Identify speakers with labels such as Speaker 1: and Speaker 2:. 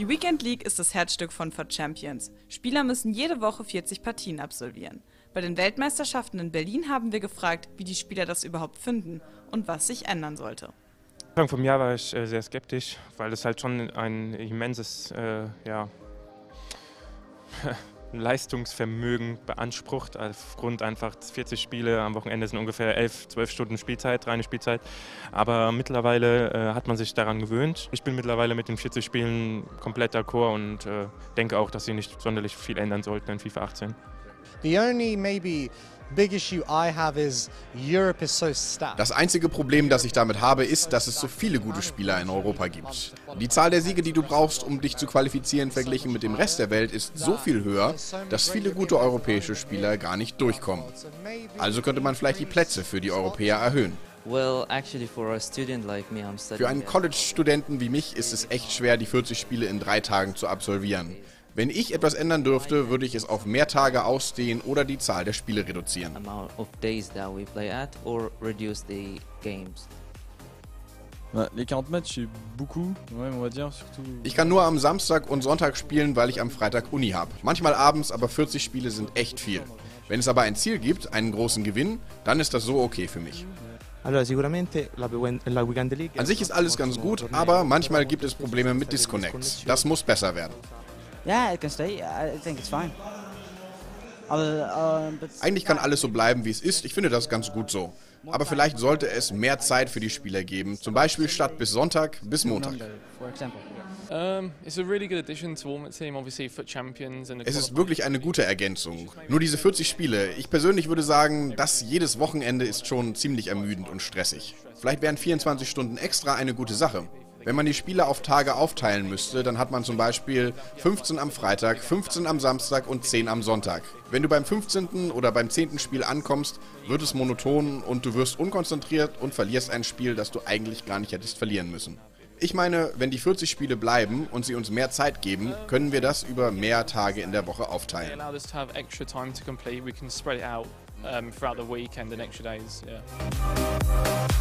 Speaker 1: Die Weekend League ist das Herzstück von FUT Champions. Spieler müssen jede Woche 40 Partien absolvieren. Bei den Weltmeisterschaften in Berlin haben wir gefragt, wie die Spieler das überhaupt finden und was sich ändern sollte.
Speaker 2: Anfang vom Jahr war ich sehr skeptisch, weil das halt schon ein immenses Leistungsvermögen beansprucht, aufgrund einfach 40 Spiele, am Wochenende sind ungefähr 11-12 Stunden Spielzeit, reine Spielzeit. Aber mittlerweile hat man sich daran gewöhnt. Ich bin mittlerweile mit den 40 Spielen komplett d'accord und denke auch, dass sie nicht sonderlich viel ändern sollten in FIFA 18.
Speaker 3: The only maybe big issue I have is Europe is so stacked.
Speaker 4: Das einzige Problem, das ich damit habe, ist, dass es so viele gute Spieler in Europa gibt. Die Zahl der Siege, die du brauchst, um dich zu qualifizieren, verglichen mit dem Rest der Welt, ist so viel höher, dass viele gute europäische Spieler gar nicht durchkommen. Also könnte man vielleicht die Plätze für die Europäer erhöhen. Für einen College-Studenten wie mich ist es echt schwer, die 40 Spiele in 3 Tagen zu absolvieren. Wenn ich etwas ändern dürfte, würde ich es auf mehr Tage ausdehnen oder die Zahl der Spiele reduzieren. Ich kann nur am Samstag und Sonntag spielen, weil ich am Freitag Uni habe. Manchmal abends, aber 40 Spiele sind echt viel. Wenn es aber ein Ziel gibt, einen großen Gewinn, dann ist das so okay für mich. An sich ist alles ganz gut, aber manchmal gibt es Probleme mit Disconnects. Das muss besser werden.
Speaker 5: Yeah, it can stay. I think it's fine.
Speaker 4: Eigentlich kann alles so bleiben, wie es ist. Ich finde das ganz gut so. Aber vielleicht sollte es mehr Zeit für die Spieler geben. Zum Beispiel statt bis Sonntag, bis Montag. Es ist wirklich eine gute Ergänzung. Nur diese 40 Spiele. Ich persönlich würde sagen, das jedes Wochenende ist schon ziemlich ermüdend und stressig. Vielleicht wären 24 Stunden extra eine gute Sache. Wenn man die Spiele auf Tage aufteilen müsste, dann hat man zum Beispiel 15 am Freitag, 15 am Samstag und 10 am Sonntag. Wenn du beim 15. oder beim 10. Spiel ankommst, wird es monoton und du wirst unkonzentriert und verlierst ein Spiel, das du eigentlich gar nicht hättest verlieren müssen. Ich meine, wenn die 40 Spiele bleiben und sie uns mehr Zeit geben, können wir das über mehr Tage in der Woche aufteilen.
Speaker 6: Throughout the weekend and extra days, yeah.